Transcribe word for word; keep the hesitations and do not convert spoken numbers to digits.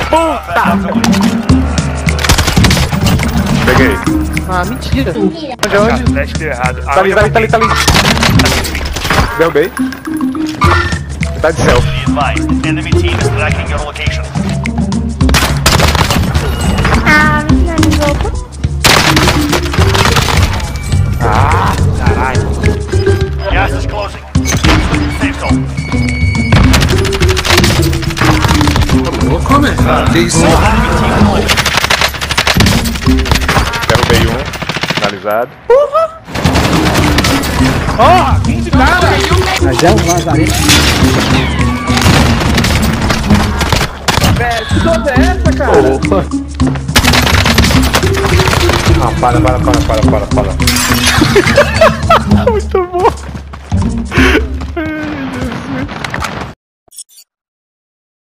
puta! Peguei. Ah, mentira. Mentira. Onde, onde? Flash deu errado. Tá ali, tá ali, tá ali, tá ali. Derrubei. Tá de céu. Be advised, enemy team is tracking your location. Ah, não me louco. Ah, caralho. Gas is closing. Safe zone. Louco, velho. Que isso? Derrubei um. Finalizado. Ó, quem de cara? Mas é um lazarento. Velho, que doce é essa, cara? Opa. Ah, para, para, para, para, para, para.